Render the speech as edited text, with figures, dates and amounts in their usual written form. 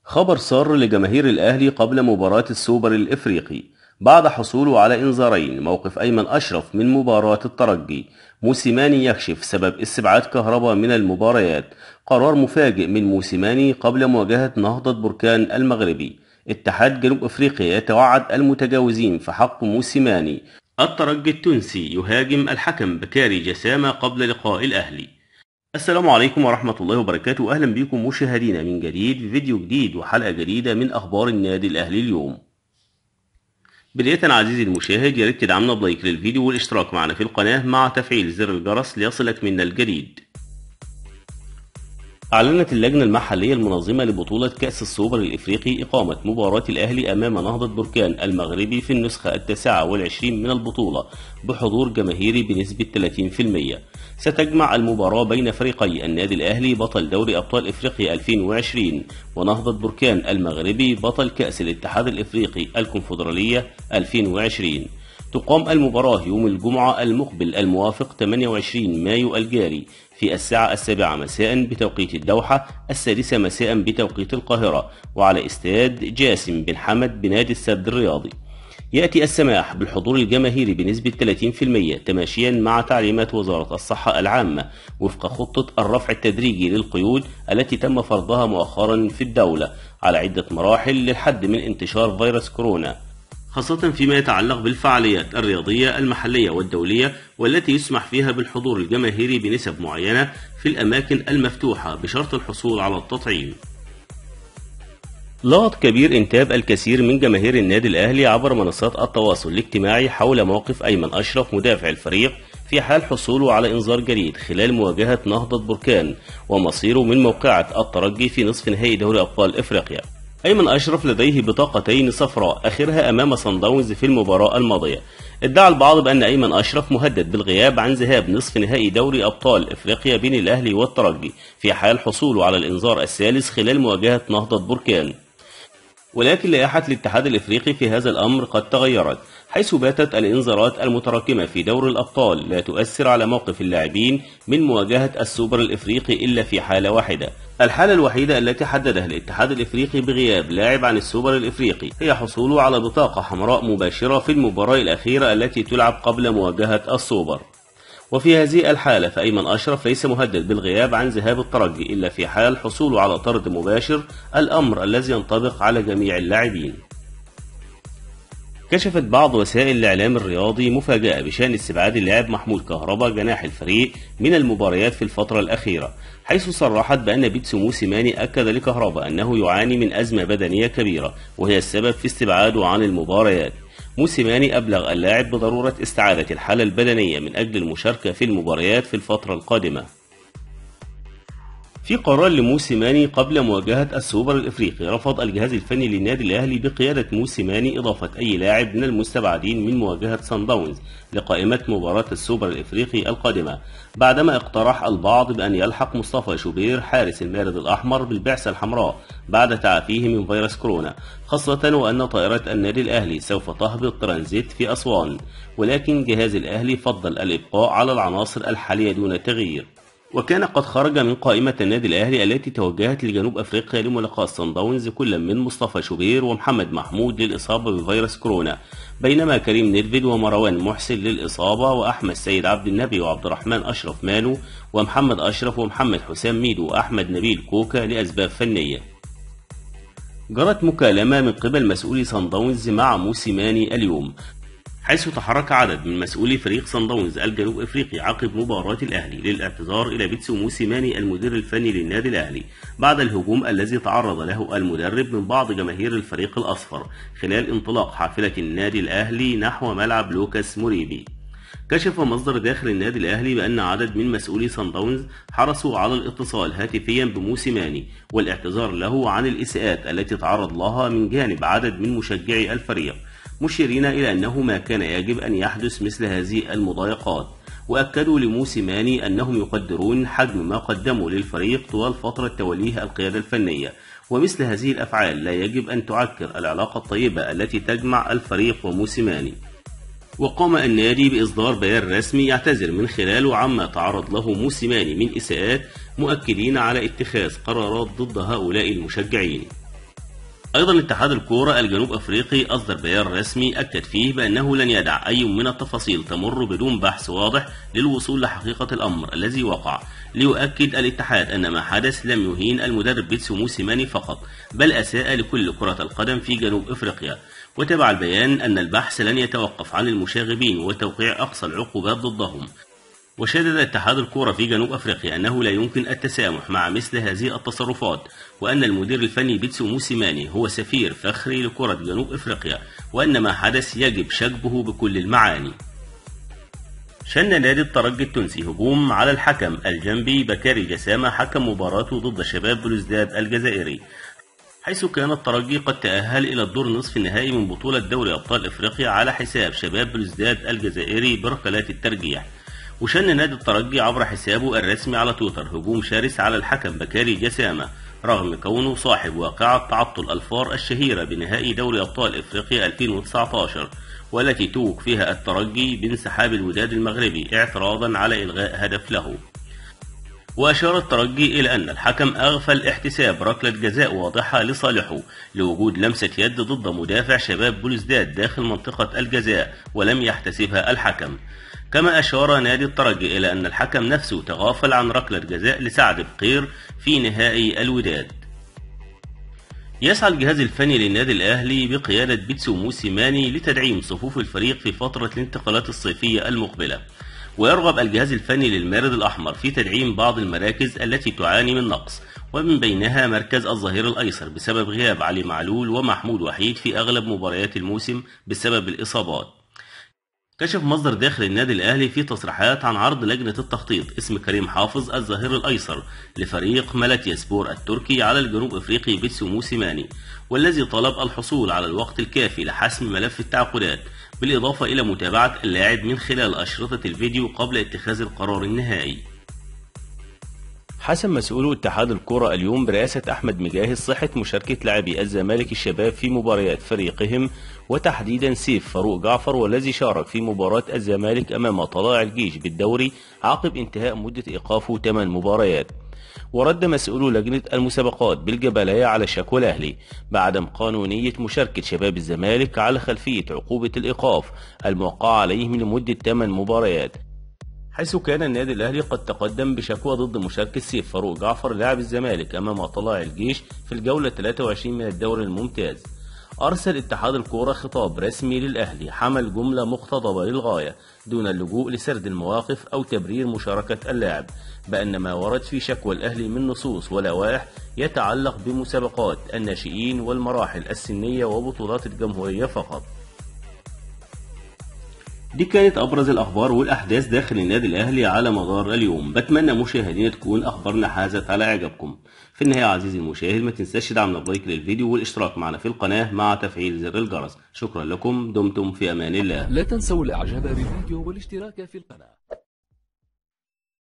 خبر سار لجماهير الأهلي قبل مباراة السوبر الإفريقي بعد حصوله على إنذارين. موقف أيمن أشرف من مباراة الترجي. موسيماني يكشف سبب استبعاد كهربا من المباريات. قرار مفاجئ من موسيماني قبل مواجهة نهضة بركان المغربي. اتحاد جنوب أفريقيا يتوعد المتجاوزين في حق موسيماني. الترجي التونسي يهاجم الحكم بكاري جسامة قبل لقاء الأهلي. السلام عليكم ورحمة الله وبركاته. أهلا بكم مشاهدينا من جديد في فيديو جديد وحلقة جديدة من أخبار النادي الأهلي اليوم. بداية عزيزي المشاهد، ياريت تدعمنا بلايك للفيديو والاشتراك معنا في القناة مع تفعيل زر الجرس ليصلك منا الجديد. أعلنت اللجنة المحلية المنظمة لبطولة كأس السوبر الإفريقي إقامة مباراة الأهلي أمام نهضة بركان المغربي في النسخة 29 من البطولة بحضور جماهيري بنسبة 30%. ستجمع المباراة بين فريقي النادي الأهلي بطل دوري أبطال إفريقيا 2020 ونهضة بركان المغربي بطل كأس الاتحاد الإفريقي الكونفدرالية 2020. تقام المباراة يوم الجمعة المقبل الموافق 28 مايو الجاري في الساعة 7 مساء بتوقيت الدوحة، 6 مساء بتوقيت القاهرة، وعلى استاد جاسم بن حمد بنادي السد الرياضي. يأتي السماح بالحضور الجماهيري بنسبة 30% تماشيا مع تعليمات وزارة الصحة العامة وفق خطة الرفع التدريجي للقيود التي تم فرضها مؤخرا في الدولة على عدة مراحل للحد من انتشار فيروس كورونا، خاصة فيما يتعلق بالفعاليات الرياضية المحلية والدولية والتي يسمح فيها بالحضور الجماهيري بنسب معينة في الأماكن المفتوحة بشرط الحصول على التطعيم. لغط كبير انتاب الكثير من جماهير النادي الأهلي عبر منصات التواصل الاجتماعي حول موقف أيمن أشرف مدافع الفريق في حال حصوله على إنذار جديد خلال مواجهة نهضة بركان ومصيره من موقعة الترجي في نصف نهائي دوري أبطال إفريقيا. أيمن أشرف لديه بطاقتين صفراء آخرها أمام صن داونز في المباراة الماضية. ادعى البعض بأن أيمن أشرف مهدد بالغياب عن ذهاب نصف نهائي دوري أبطال إفريقيا بين الأهلي والترجي في حال حصوله على الإنذار الثالث خلال مواجهة نهضة بركان. ولكن لائحة الاتحاد الإفريقي في هذا الأمر قد تغيرت، حيث باتت الإنذارات المتراكمة في دور الأبطال لا تؤثر على موقف اللاعبين من مواجهة السوبر الإفريقي إلا في حالة واحدة. الحالة الوحيدة التي حددها الاتحاد الإفريقي بغياب لاعب عن السوبر الإفريقي هي حصوله على بطاقة حمراء مباشرة في المباراة الأخيرة التي تلعب قبل مواجهة السوبر. وفي هذه الحالة فأيمن أشرف ليس مهدد بالغياب عن ذهاب الترجي إلا في حال حصوله على طرد مباشر، الأمر الذي ينطبق على جميع اللاعبين. كشفت بعض وسائل الإعلام الرياضي مفاجأة بشأن استبعاد اللاعب محمود كهربا جناح الفريق من المباريات في الفترة الأخيرة، حيث صرحت بأن بيتسو موسيماني أكد لكهربا أنه يعاني من أزمة بدنية كبيرة وهي السبب في استبعاده عن المباريات. موسيماني أبلغ اللاعب بضرورة استعادة الحالة البدنية من أجل المشاركة في المباريات في الفترة القادمة. في قرار لموسيماني قبل مواجهة السوبر الإفريقي، رفض الجهاز الفني للنادي الأهلي بقيادة موسيماني إضافة أي لاعب من المستبعدين من مواجهة صن داونز لقائمة مباراة السوبر الإفريقي القادمة، بعدما اقترح البعض بأن يلحق مصطفى شوبير حارس المارد الأحمر بالبعثة الحمراء بعد تعافيه من فيروس كورونا، خاصة وأن طائرة النادي الأهلي سوف تهبط ترانزيت في أسوان، ولكن جهاز الأهلي فضل الإبقاء على العناصر الحالية دون تغيير. وكان قد خرج من قائمة النادي الأهلي التي توجهت لجنوب أفريقيا لملاقاة صن داونز كل من مصطفى شوبير ومحمد محمود للإصابة بفيروس كورونا، بينما كريم نيدفيد ومروان محسن للإصابة وأحمد سيد عبد النبي وعبد الرحمن أشرف مانو ومحمد أشرف ومحمد حسام ميدو وأحمد نبيل كوكا لأسباب فنية. جرت مكالمة من قبل مسؤولي صن داونز مع موسيماني اليوم، حيث تحرك عدد من مسؤولي فريق صن داونز الجنوب افريقي عقب مباراة الاهلي للاعتذار الى بيتسو موسيماني المدير الفني للنادي الاهلي بعد الهجوم الذي تعرض له المدرب من بعض جماهير الفريق الاصفر خلال انطلاق حافلة النادي الاهلي نحو ملعب لوكاس موريبي. كشف مصدر داخل النادي الاهلي بان عدد من مسؤولي صن داونز حرصوا على الاتصال هاتفيا بموسيماني والاعتذار له عن الاساءات التي تعرض لها من جانب عدد من مشجعي الفريق، مشيرين إلى أنه ما كان يجب أن يحدث مثل هذه المضايقات، وأكدوا لموسيماني أنهم يقدرون حجم ما قدموا للفريق طوال فترة توليه القيادة الفنية، ومثل هذه الأفعال لا يجب أن تعكر العلاقة الطيبة التي تجمع الفريق وموسيماني. وقام النادي بإصدار بيان رسمي يعتذر من خلاله عما تعرض له موسيماني من إساءات، مؤكدين على اتخاذ قرارات ضد هؤلاء المشجعين. أيضا اتحاد الكورة الجنوب أفريقي أصدر بيان رسمي أكد فيه بأنه لن يدع أي من التفاصيل تمر بدون بحث واضح للوصول لحقيقة الأمر الذي وقع. ليؤكد الاتحاد أن ما حدث لم يهين المدرب بيتسو موسيماني فقط، بل أساء لكل كرة القدم في جنوب أفريقيا. وتبع البيان أن البحث لن يتوقف عن المشاغبين وتوقيع أقصى العقوبات ضدهم. وشدد اتحاد الكورة في جنوب أفريقيا أنه لا يمكن التسامح مع مثل هذه التصرفات، وأن المدير الفني بيتسو موسيماني هو سفير فخري لكرة جنوب أفريقيا، وأن ما حدث يجب شجبه بكل المعاني. شن نادي الترجي التونسي هجوم على الحكم الجنبي بكاري جسامة حكم مباراته ضد شباب بلوزداد الجزائري، حيث كان الترجي قد تأهل إلى الدور نصف النهائي من بطولة دوري أبطال إفريقيا على حساب شباب بلوزداد الجزائري بركلات الترجيح. وشن نادي الترجي عبر حسابه الرسمي على تويتر هجوم شرس على الحكم بكاري جسامة، رغم كونه صاحب واقعة تعطل الفار الشهيرة بنهائي دوري أبطال إفريقيا 2019، والتي توج فيها الترجي بانسحاب الوداد المغربي اعتراضا على إلغاء هدف له. وأشار الترجي إلى أن الحكم أغفل احتساب ركلة جزاء واضحة لصالحه لوجود لمسة يد ضد مدافع شباب بلوزداد داخل منطقة الجزاء ولم يحتسبها الحكم. كما أشار نادي الترجي إلى أن الحكم نفسه تغافل عن ركلة جزاء لسعد بقير في نهائي الوداد. يسعى الجهاز الفني للنادي الأهلي بقيادة بيتسو موسيماني لتدعيم صفوف الفريق في فترة الانتقالات الصيفية المقبلة، ويرغب الجهاز الفني للمارد الأحمر في تدعيم بعض المراكز التي تعاني من نقص، ومن بينها مركز الظهير الأيسر بسبب غياب علي معلول ومحمود وحيد في أغلب مباريات الموسم بسبب الإصابات. كشف مصدر داخل النادي الأهلي في تصريحات عن عرض لجنة التخطيط اسم كريم حافظ الظهير الأيسر لفريق مالاتياسبور التركي على الجنوب أفريقي بيتسو موسيماني، والذي طلب الحصول على الوقت الكافي لحسم ملف التعاقدات، بالإضافة إلى متابعة اللاعب من خلال أشرطة الفيديو قبل اتخاذ القرار النهائي. حسم مسؤولو اتحاد الكرة اليوم برئاسة أحمد مجاهد صحة مشاركة لاعبي الزمالك الشباب في مباريات فريقهم، وتحديدا سيف فاروق جعفر والذي شارك في مباراة الزمالك أمام طلائع الجيش بالدوري عقب انتهاء مدة إيقافه 8 مباريات. ورد مسؤولو لجنة المسابقات بالجبلية على شكوى الأهلي بعدم قانونية مشاركة شباب الزمالك على خلفية عقوبة الإيقاف الموقعة عليهم لمدة 8 مباريات، حيث كان النادي الأهلي قد تقدم بشكوى ضد مشاركة سيف فاروق جعفر لاعب الزمالك أمام طلائع الجيش في الجولة 23 من الدوري الممتاز. أرسل اتحاد الكورة خطاب رسمي للأهلي حمل جملة مقتضبة للغاية دون اللجوء لسرد المواقف أو تبرير مشاركة اللاعب، بأن ما ورد في شكوى الأهلي من نصوص ولوائح يتعلق بمسابقات الناشئين والمراحل السنية وبطولات الجمهورية فقط. دي كانت أبرز الأخبار والأحداث داخل النادي الأهلي على مدار اليوم. بتمنى مشاهدينا تكون أخبارنا حازت على إعجابكم. في النهاية عزيزي المشاهد ما تنساش دعمنا بلايك للفيديو والاشتراك معنا في القناة مع تفعيل زر الجرس. شكرا لكم، دمتم في أمان الله. لا تنسوا الإعجاب بالفيديو والاشتراك في القناة.